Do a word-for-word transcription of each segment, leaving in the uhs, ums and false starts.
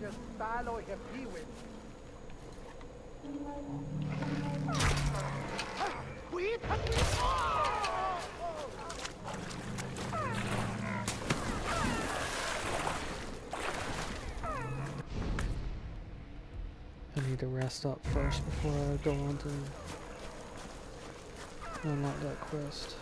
just stalo je piwin. Wait, I need to rest up first before I go on to unlock that quest.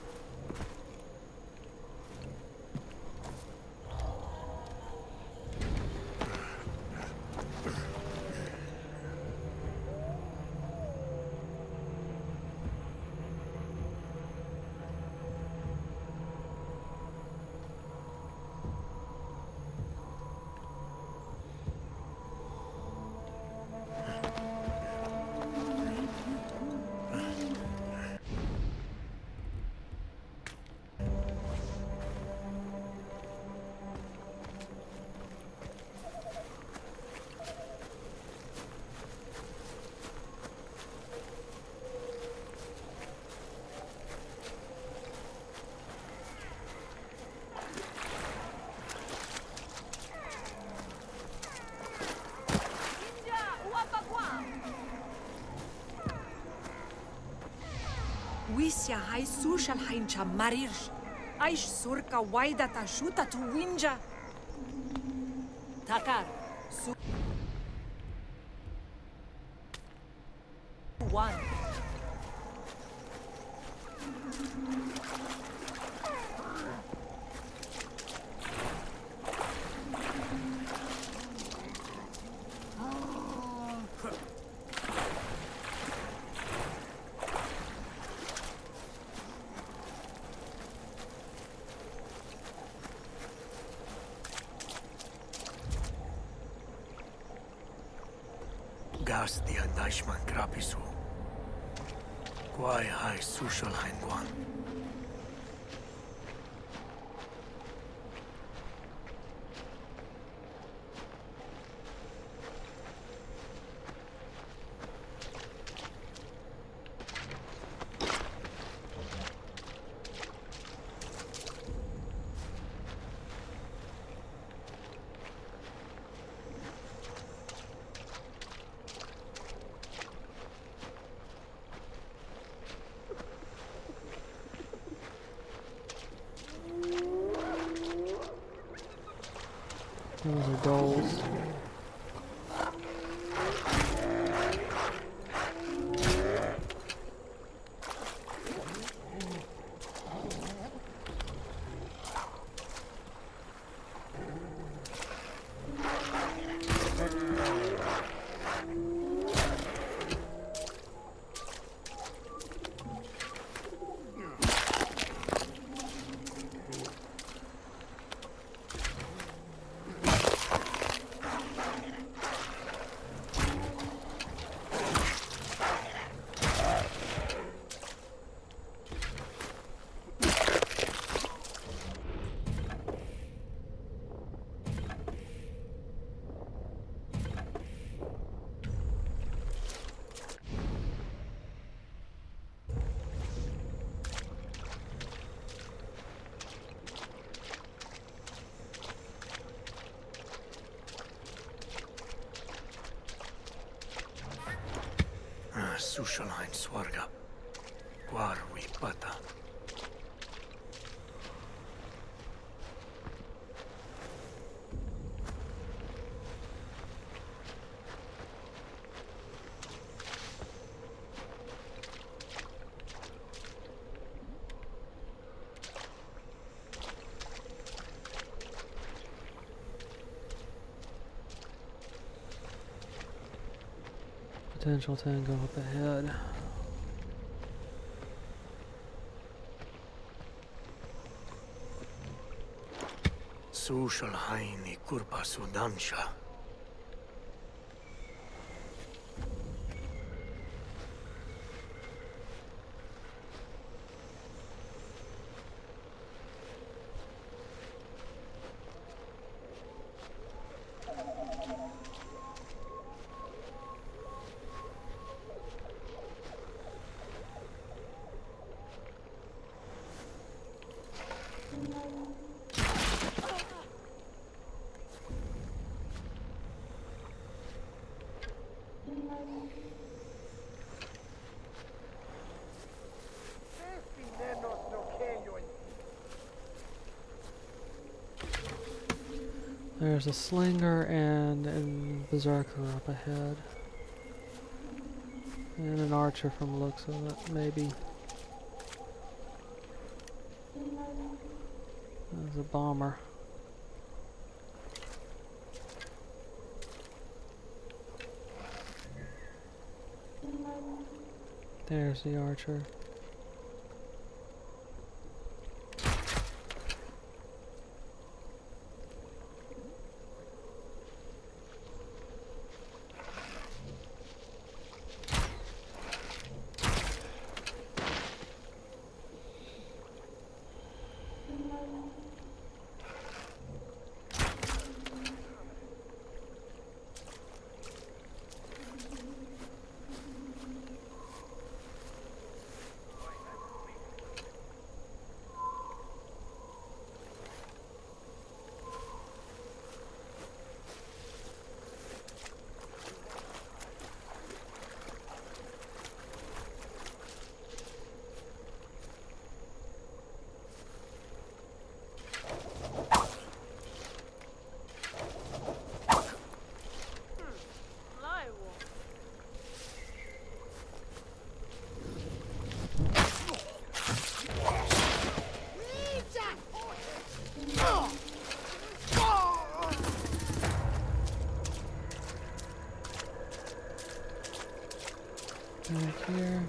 Wisia hai sushal haincha marirsh. Aish surka waida tashuta tu winja. Takar. Su one. Gas dia Dashman Krapisu. Kwai hai Sushal Hainguan. Those are goals. Sushalhain Swarga. Guarwi Pata. Potential tango up ahead. Sushalhain Kurpa Sudansha. There's a slinger and a berserker up ahead. And an archer from the looks of it, maybe. There's a bomber. There's the archer. Right here.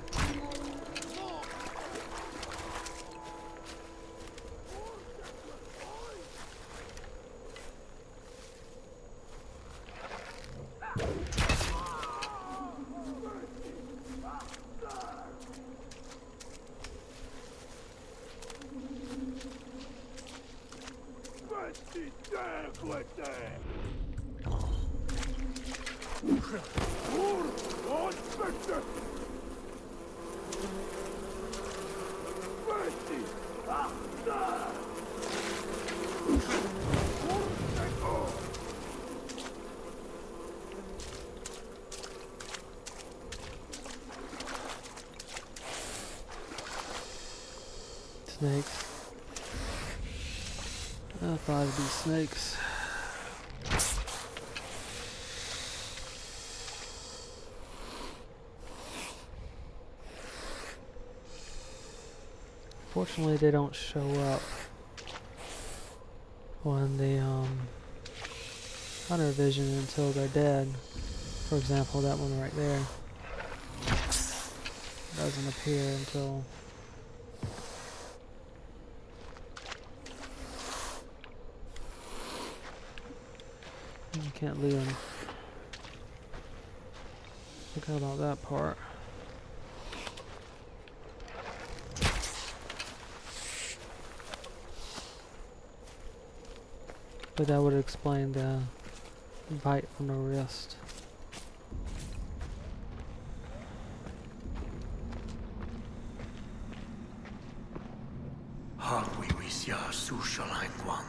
Snakes. I thought it'd be snakes. Fortunately, they don't show up on the um, hunter vision until they're dead. For example, that one right there doesn't appear until you can't leave them. Forgot about that part. But that would explain the bite on the wrist. Harwi wisya sushalhain guan.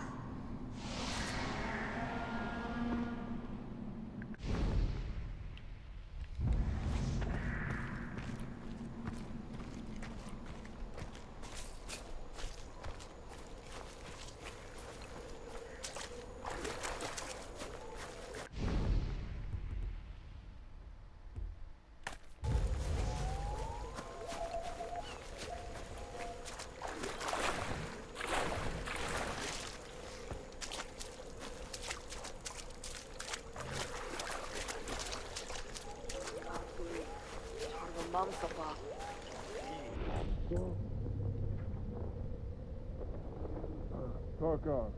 Tarkov.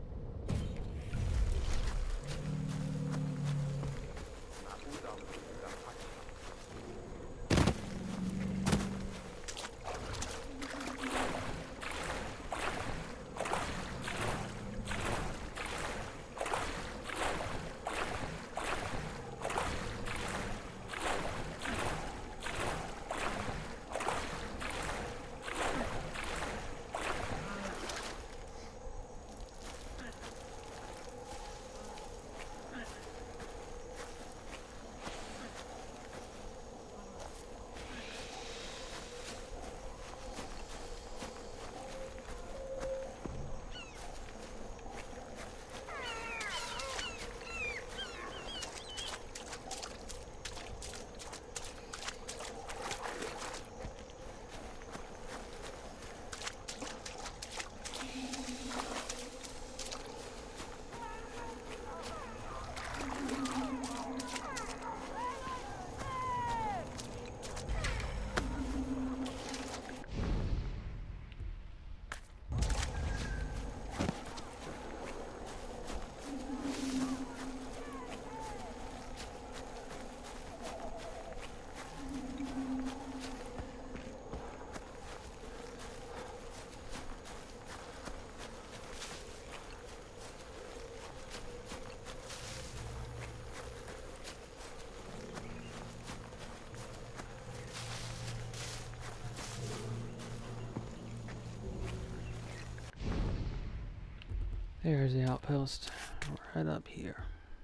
There's the outpost, right up here.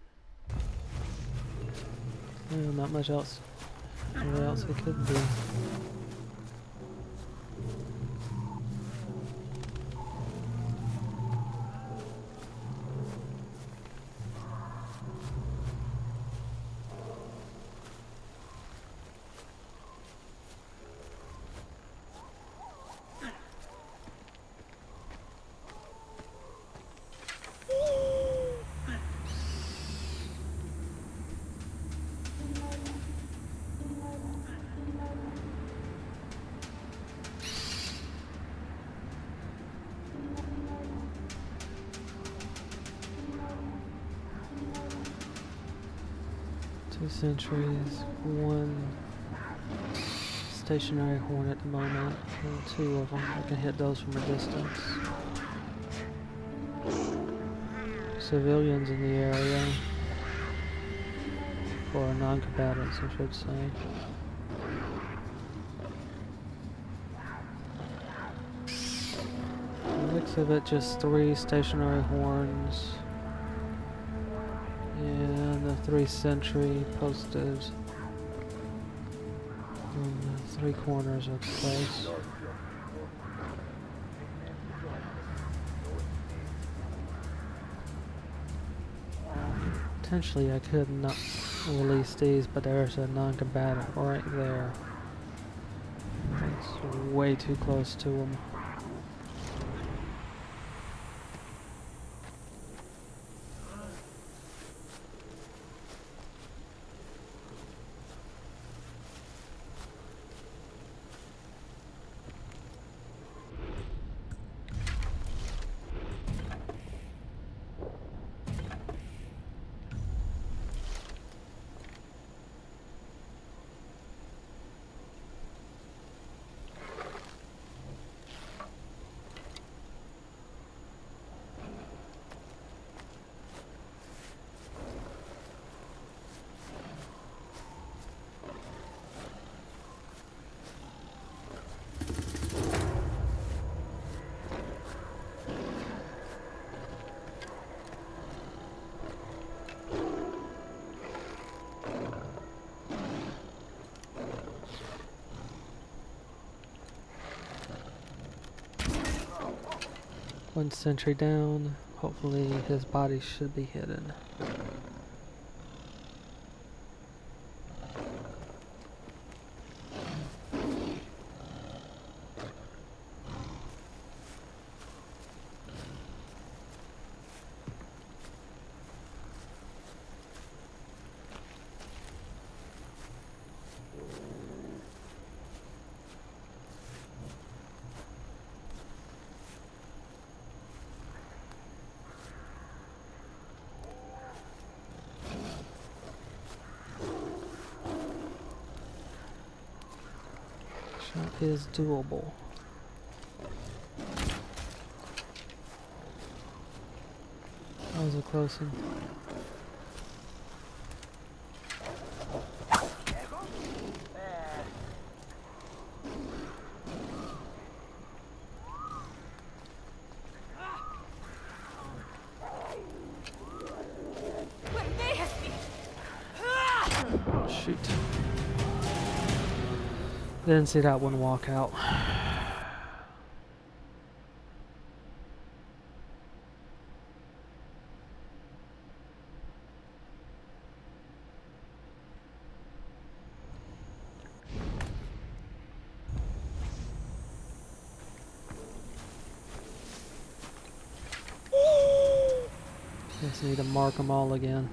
Well, not much else. What else it could be? Two sentries, one stationary horn at the moment, and two of them. I can hit those from a distance. Civilians in the area, or non-combatants, I should say. The looks of it, just three stationary horns. And the three sentry posted on the three corners of the place. Potentially I could not release these, but there's a non-combatant right there. It's way too close to them. One sentry down. Hopefully his body should be hidden. Shot is doable. That was a close one. Shoot. Didn't see that one walk out. Just need to mark them all again.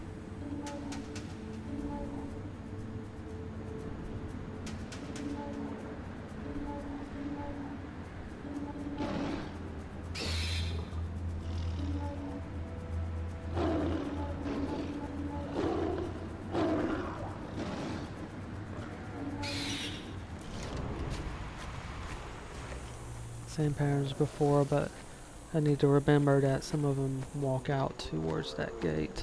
Same patterns before, but I need to remember that some of them walk out towards that gate.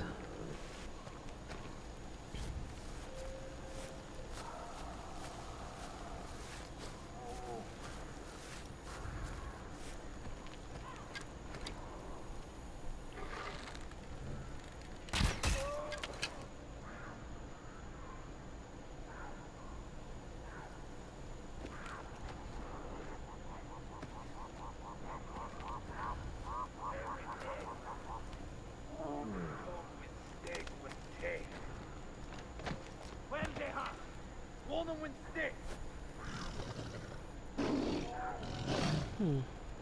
Hmm.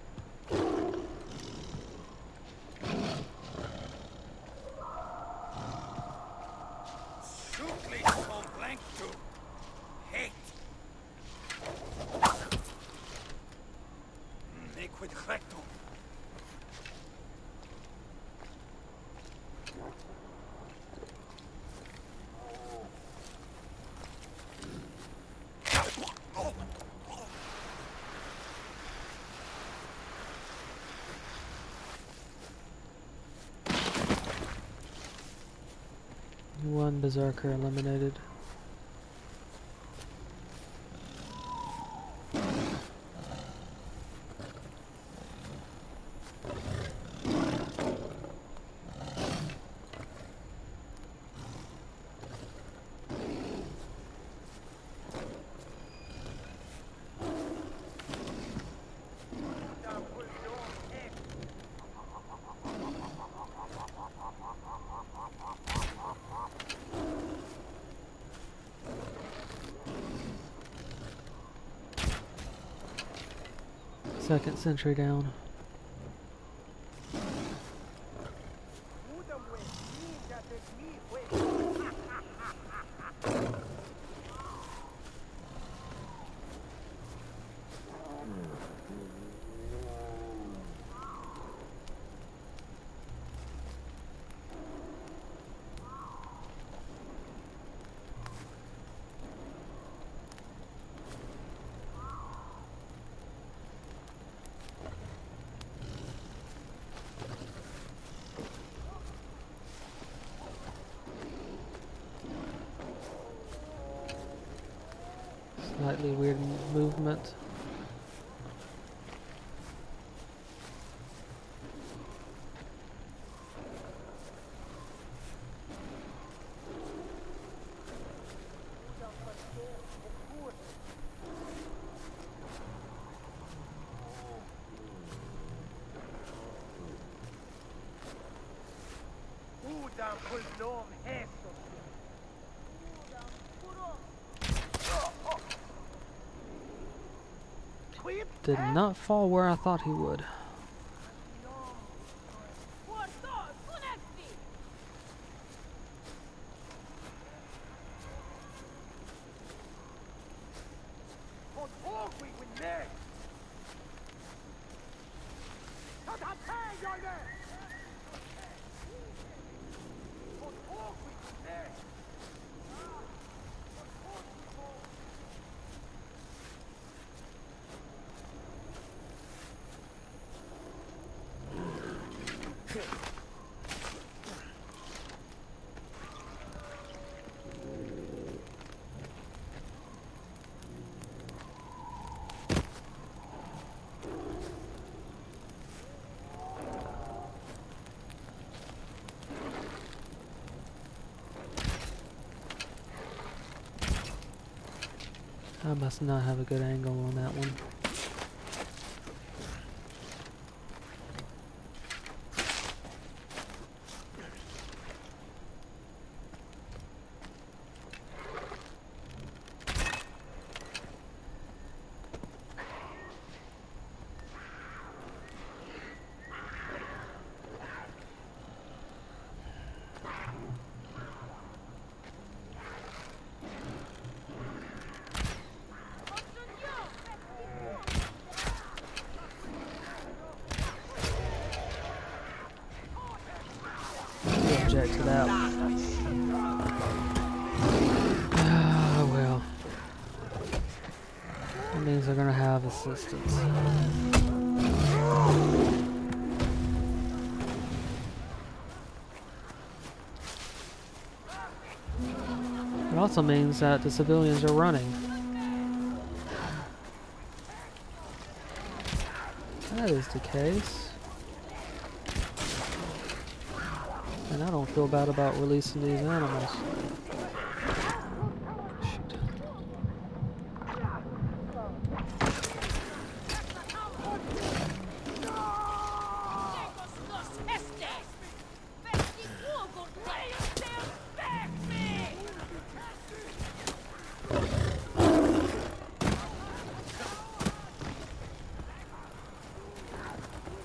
One berserker eliminated. Second sentry down. Slightly weird movement. Did not fall where I thought he would. I must not have a good angle on that one. Object to that one. Ah, well. That means they're gonna have assistance. It also means that the civilians are running. That is the case. And I don't feel bad about releasing these animals. Shoot.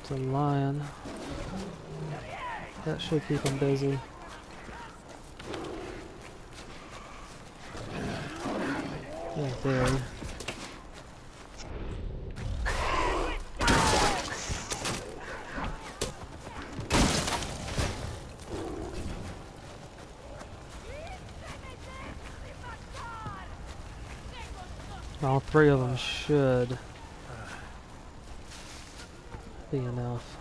It's a lion. That should keep him busy. Yeah, buried. All three of them should be enough.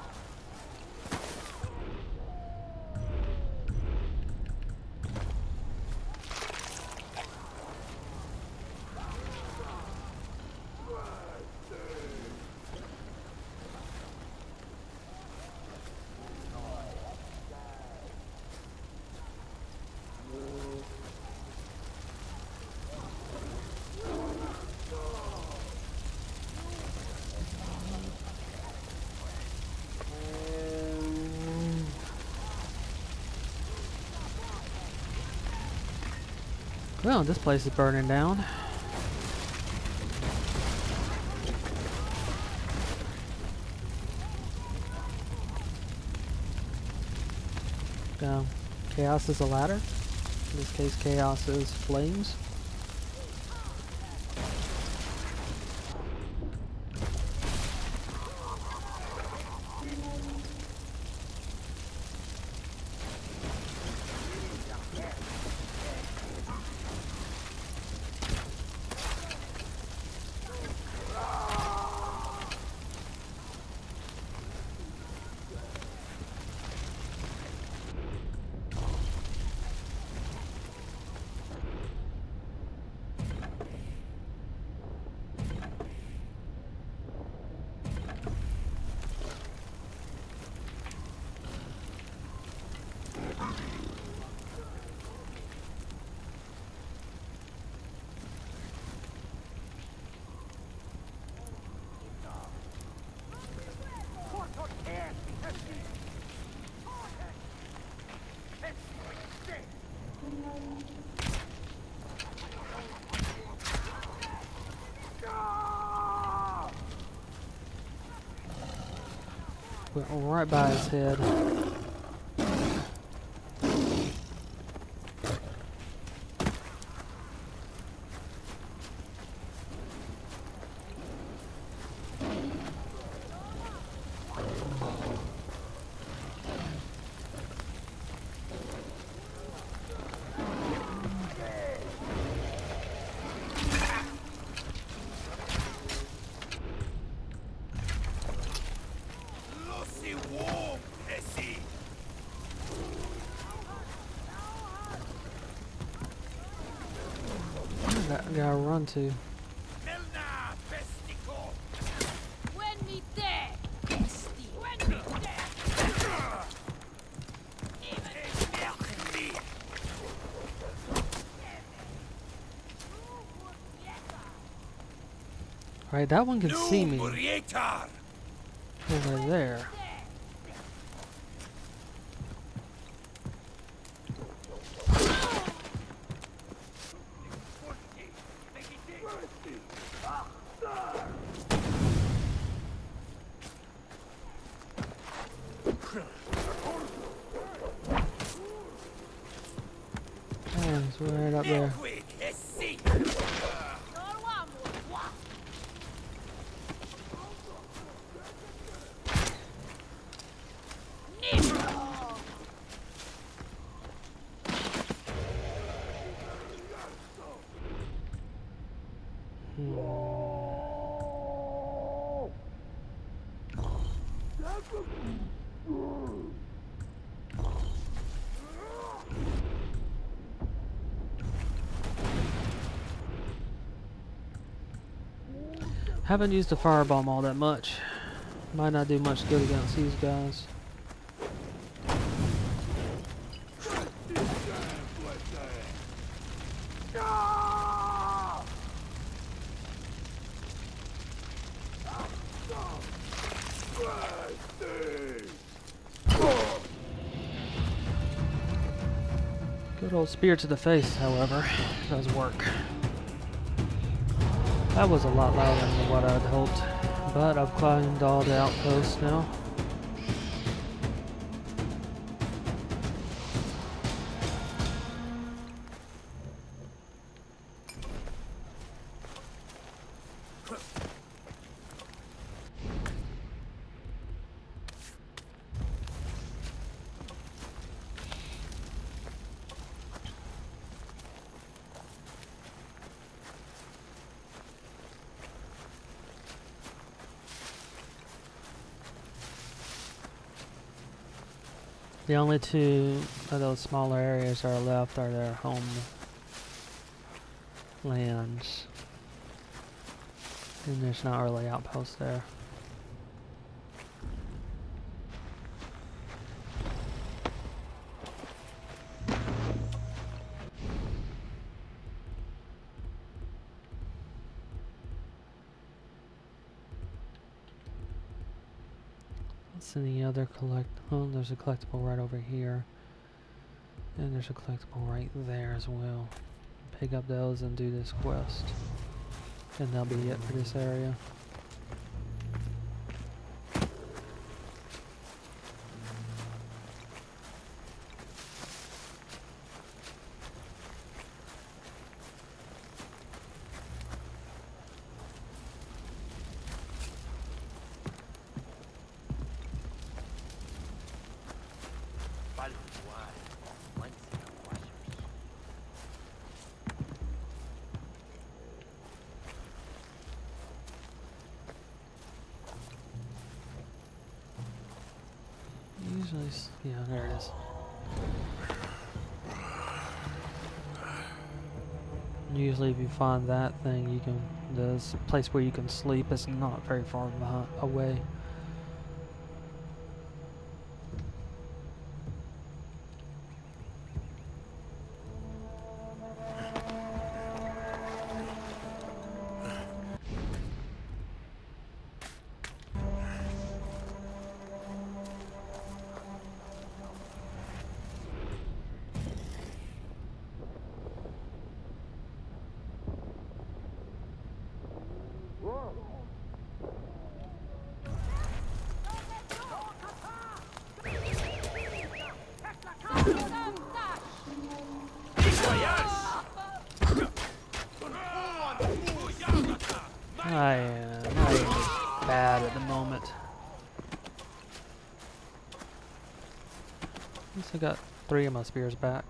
Well, this place is burning down. Um, chaos is a ladder. In this case, chaos is flames. Went right by his head. That guy run to. Right, that one can see me over there. Oh, it's right up there. Haven't used the firebomb all that much. Might not do much good against these guys. Good old spear to the face, however, does work. That was a lot louder than what I'd hoped, but I've climbed all the outposts now. The only two of those smaller areas that are left are their home lands. And there's not really outposts there. Any other collect? Oh, there's a collectible right over here, and there's a collectible right there as well. Pick up those and do this quest, and that'll be it for this area. Usually, s- yeah, there it is. Usually, if you find that thing, you can. There's a place where you can sleep. It's not very far behind, away. I am not even bad at the moment. At least I got three of my spears back.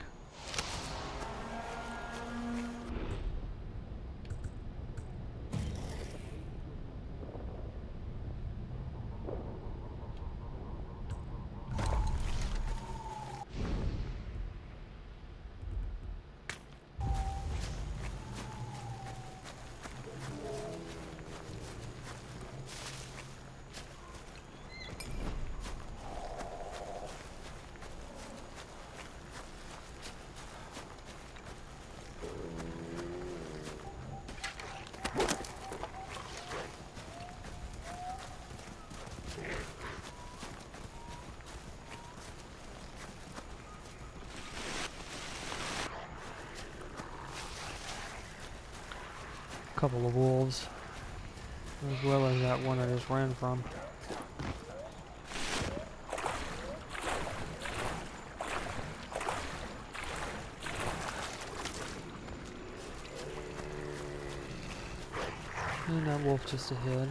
Couple of wolves, as well as that one I just ran from. And that wolf just ahead.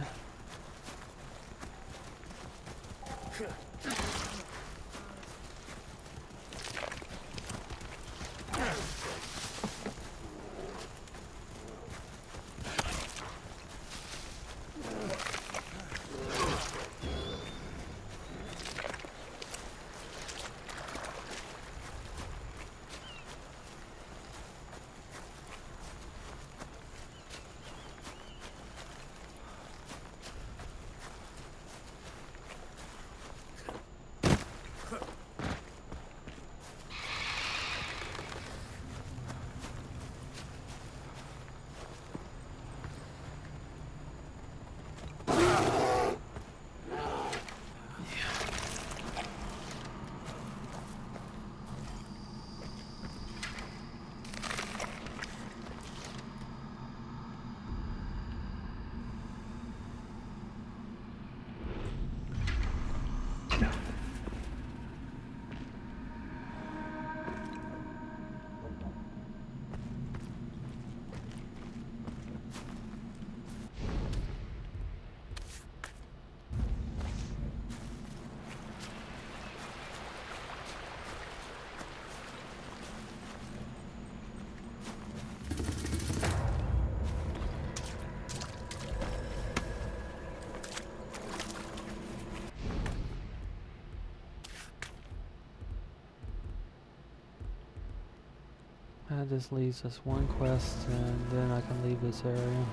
That just leaves us one quest and then I can leave this area.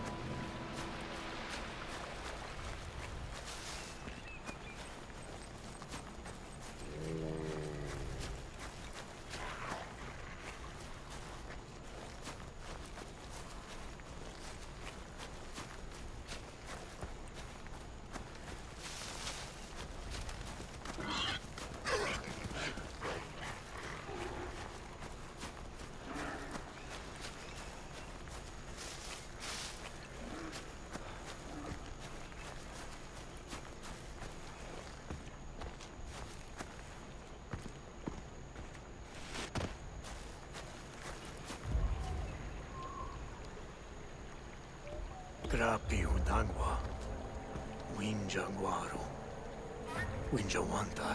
Grapi Udangwa, Winjanguaru, Winjawantar.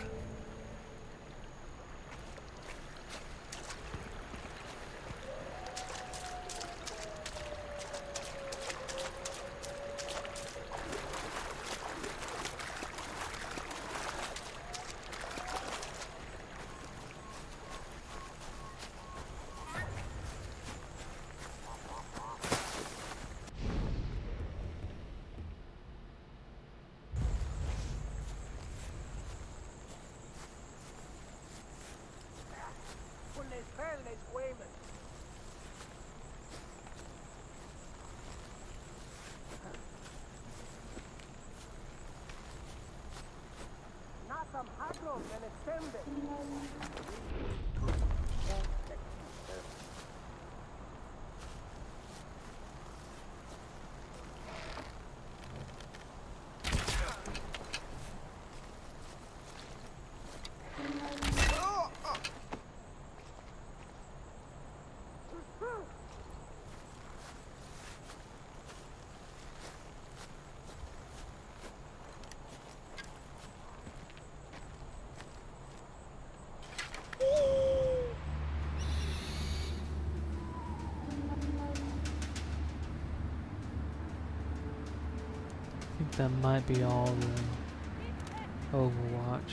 I think that might be all the Overwatch.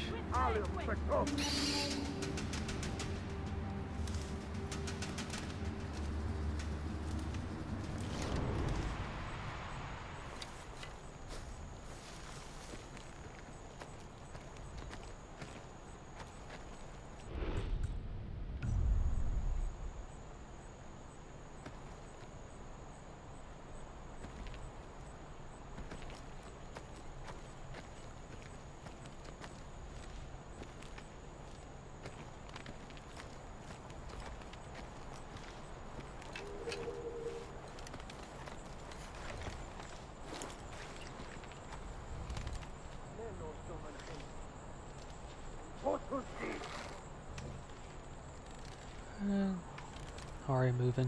Uh, already moving.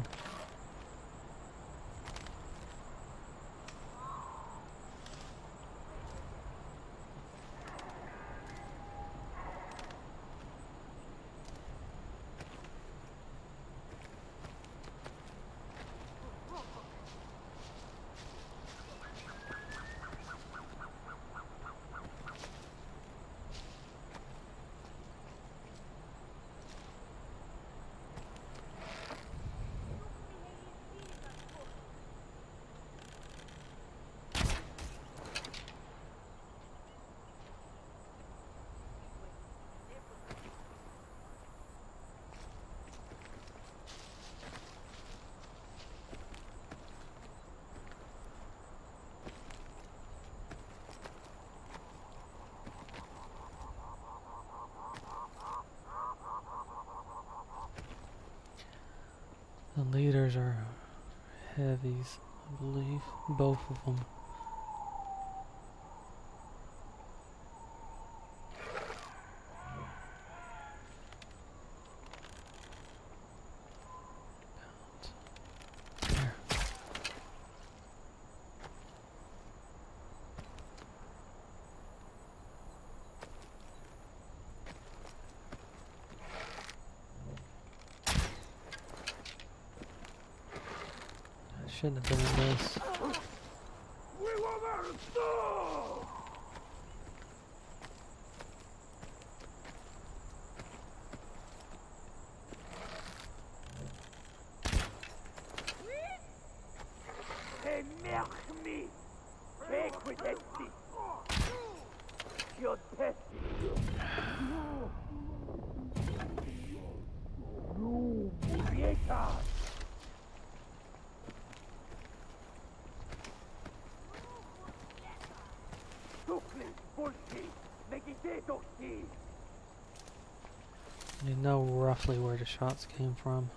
The leaders are heavies, I believe, both of them. Shouldn't have been in this. You know roughly where the shots came from.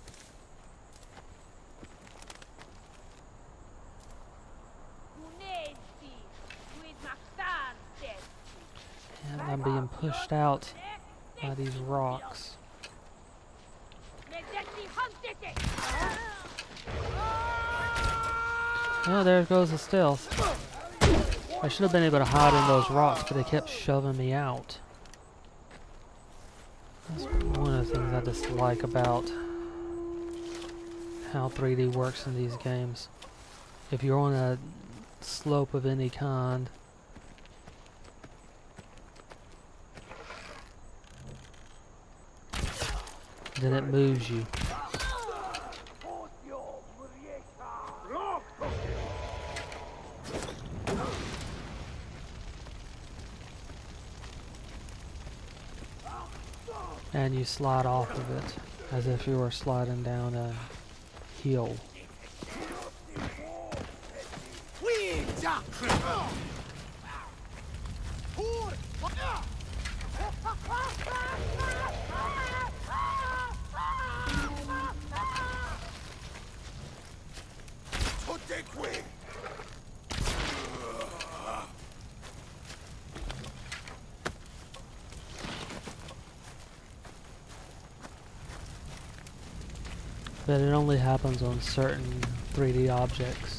And I'm being pushed out by these rocks. Oh, there goes the stealth. I should have been able to hide in those rocks, but they kept shoving me out. That's one of the things I dislike about how three D works in these games. If you're on a slope of any kind, then it moves you. And you slide off of it as if you were sliding down a hill. But it only happens on certain three D objects.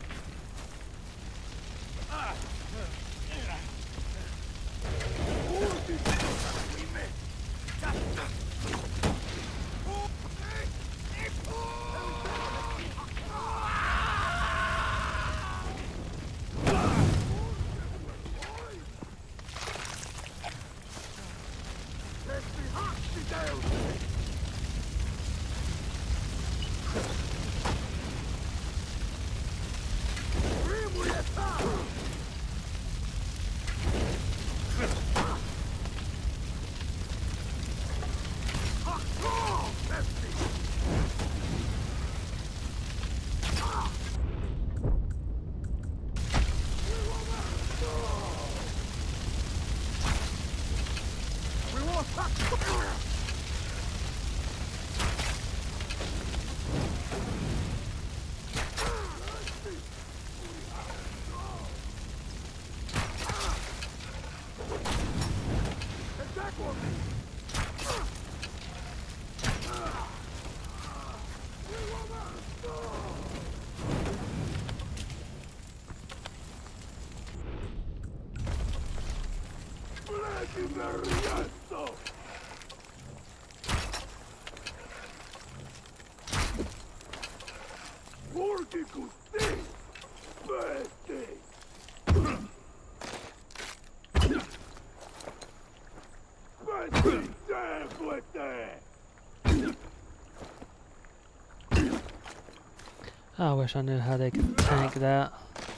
I wish I knew how they could tank that.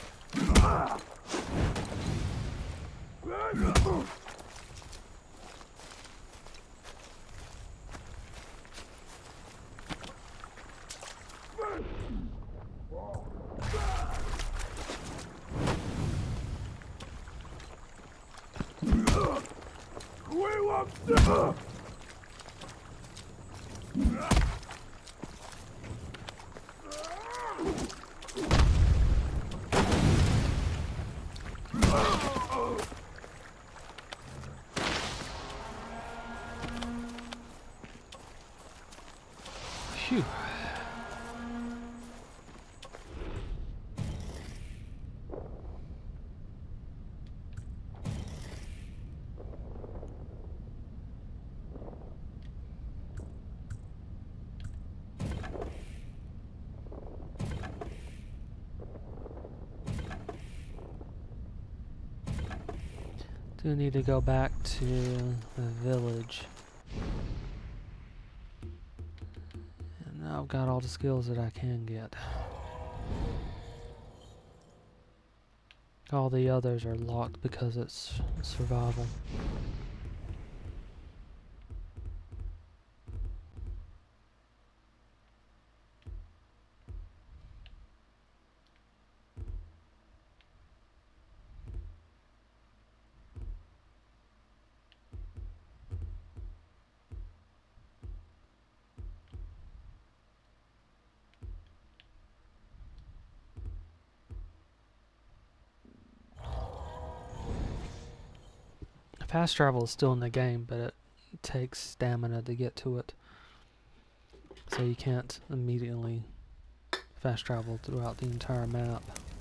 Phew. Do need to go back to the village. And now I've got all the skills that I can get. All the others are locked because it's survival. Fast travel is still in the game, but it takes stamina to get to it. So you can't immediately fast travel throughout the entire map.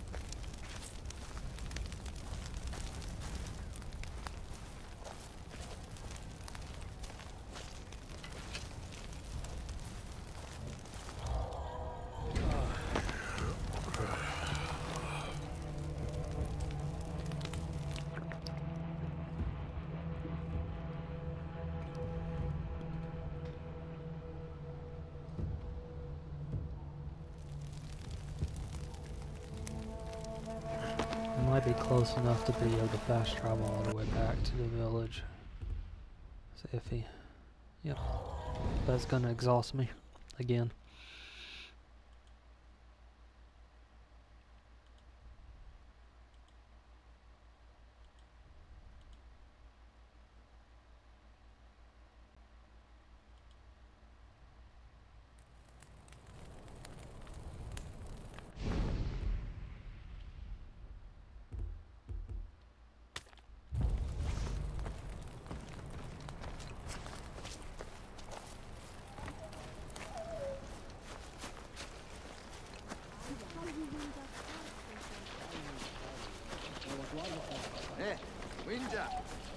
Might be close enough to be able to fast travel all the way back to the village. It's iffy. Yep. That's gonna exhaust me again. Eh, Winja.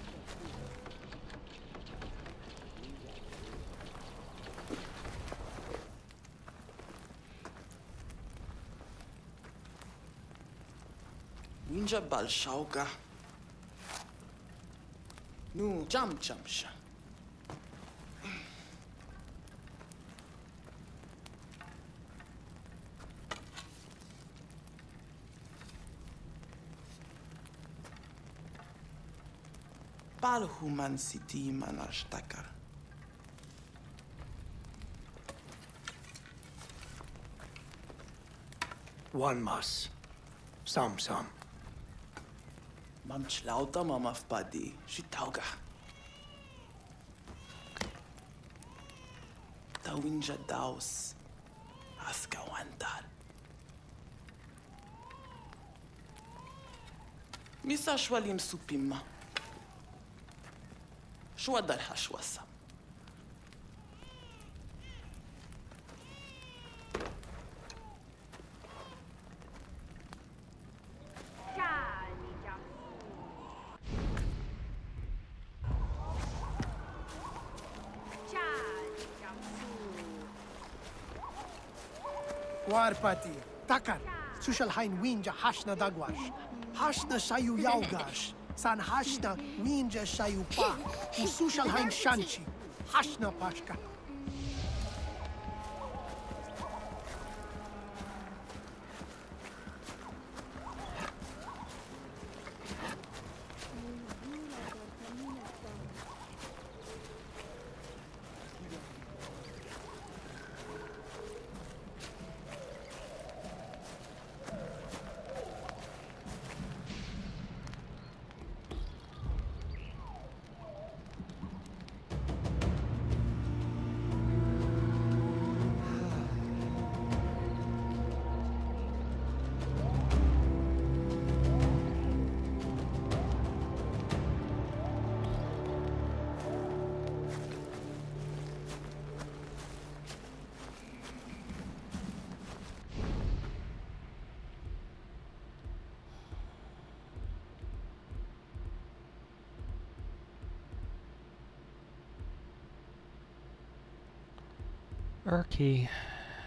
Winja balshauka. Nu jam jamsha. Bal human city manashtakar. One mas. Some, some. Mam chlauta mama vpadi, shitauga. Ta winja daus. Aska wantar. Misa shwalim supima. شو درها شو السم Warpati, Takar, Sushal Hain Winja Hashna Dagwash, Hashna Sayu Yaugash, San Hashna Winja Sayu Pa, Usushal Hain Shanchi, Hashna Pashka. Urki,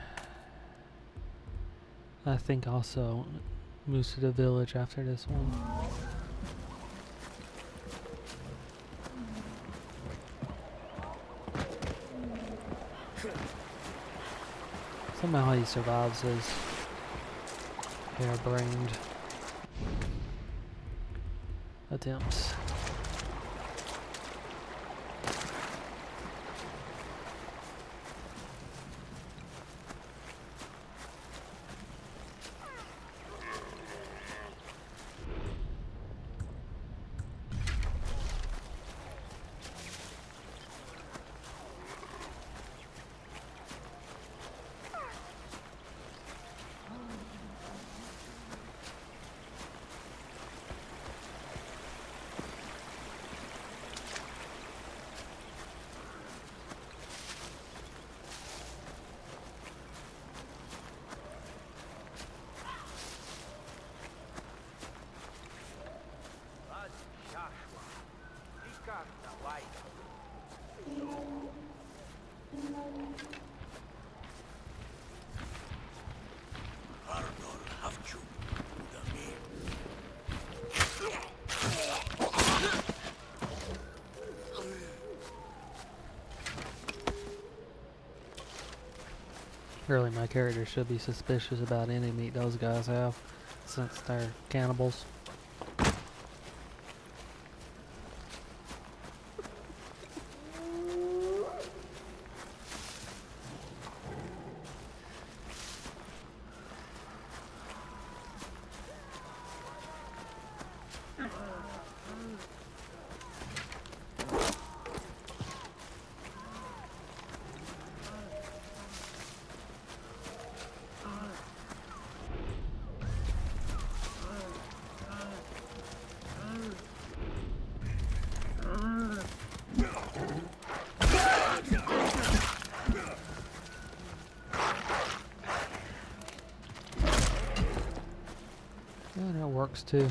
I think, also moves to the village after this one. Somehow he survives his harebrained attempts. Really, my character should be suspicious about any meat those guys have, since they're cannibals. Yeah, that works too.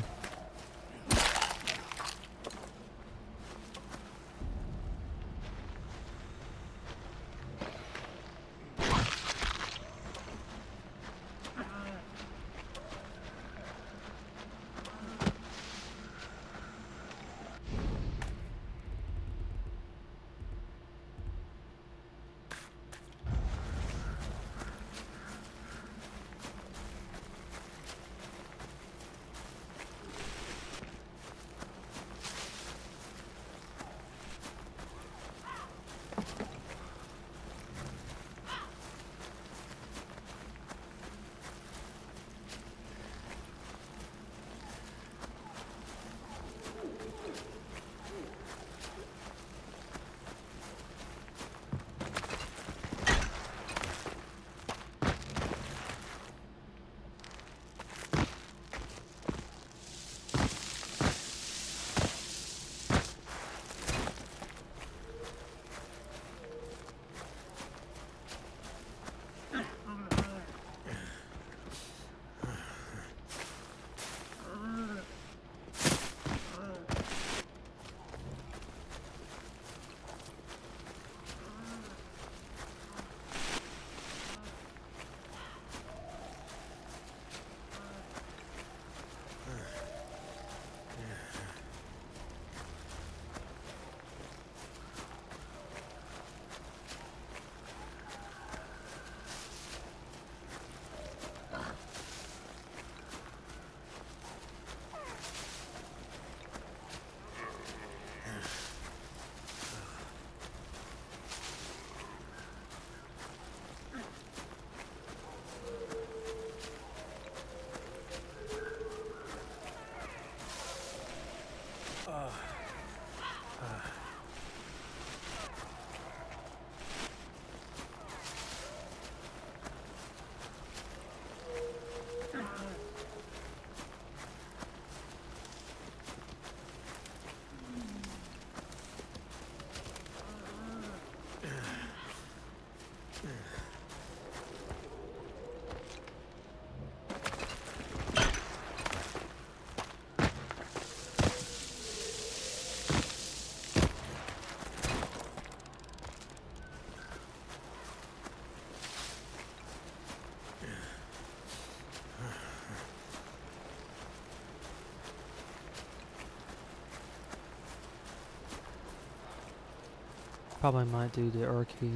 Probably might do the Urki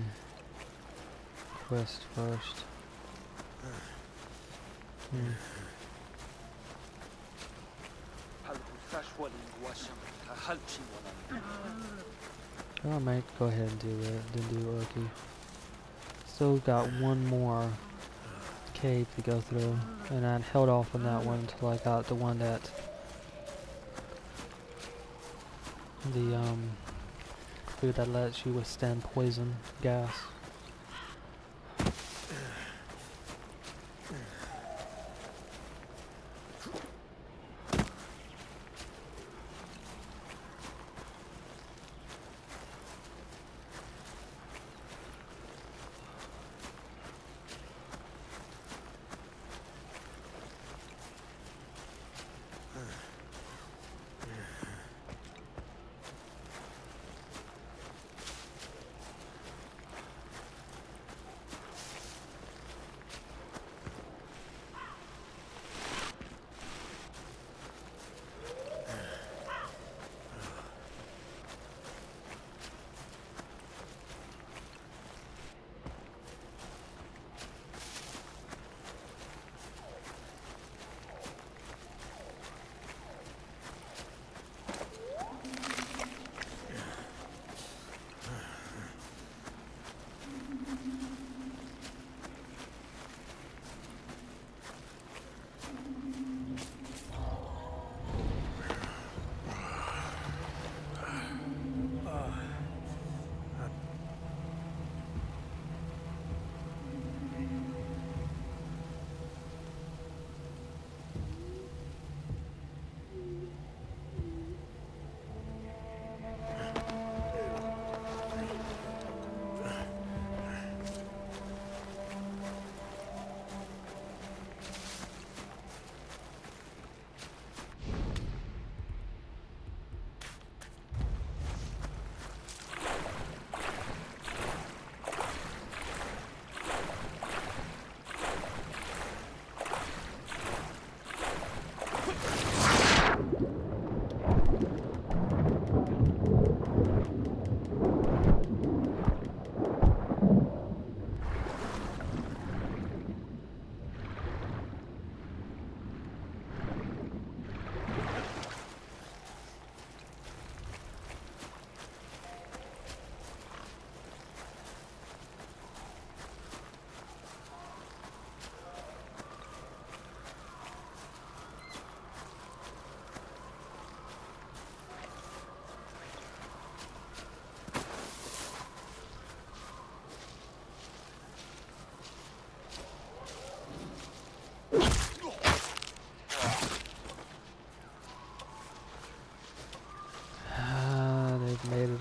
quest first. Hmm. I might go ahead and do it, then do Urki. Still got one more cave to go through, and I held off on that one until I got the one that the um food that lets you withstand poison gas.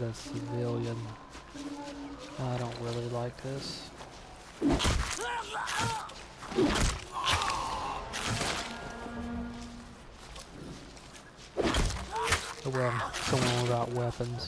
the civilian. I don't really like this. Oh well, someone without weapons.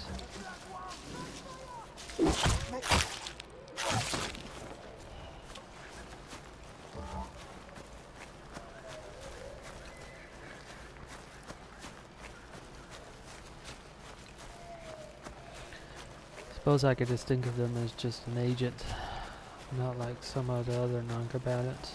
Suppose I could just think of them as just an agent, not like some of the other non-combatants.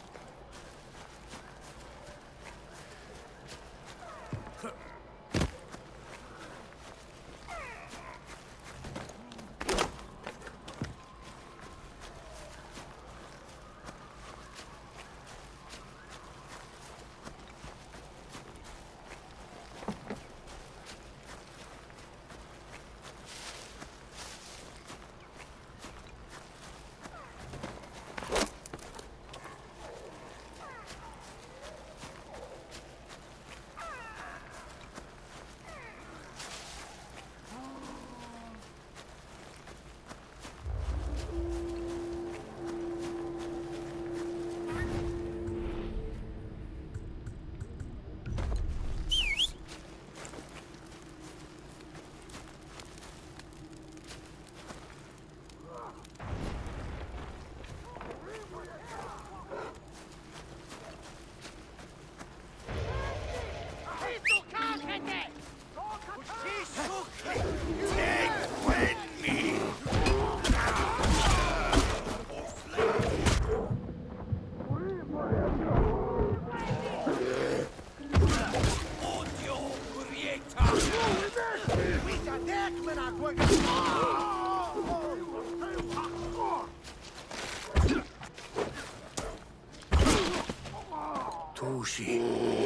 Tushi.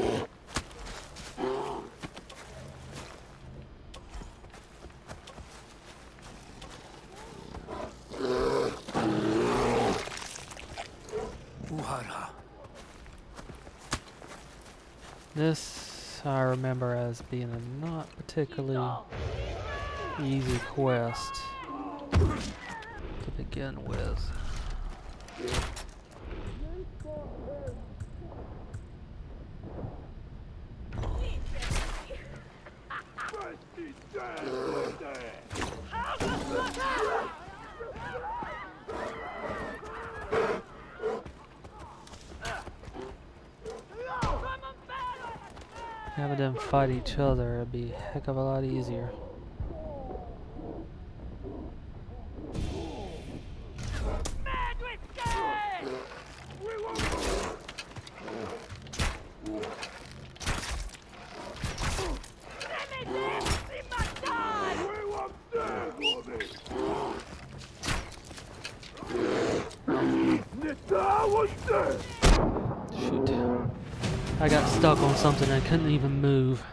Uhara. This I remember as being a not particularly easy quest to begin with. Having them fight each other would be a heck of a lot easier. Shoot. I got stuck on something I couldn't even move.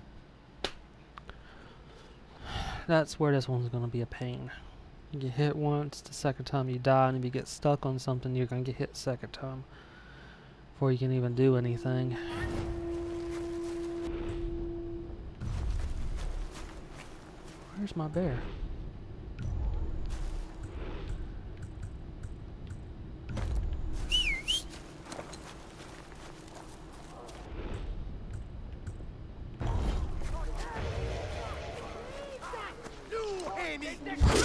That's where this one's gonna be a pain. You get hit once, the second time you die, and if you get stuck on something, you're gonna get hit the second time before you can even do anything. Where's my bear? Any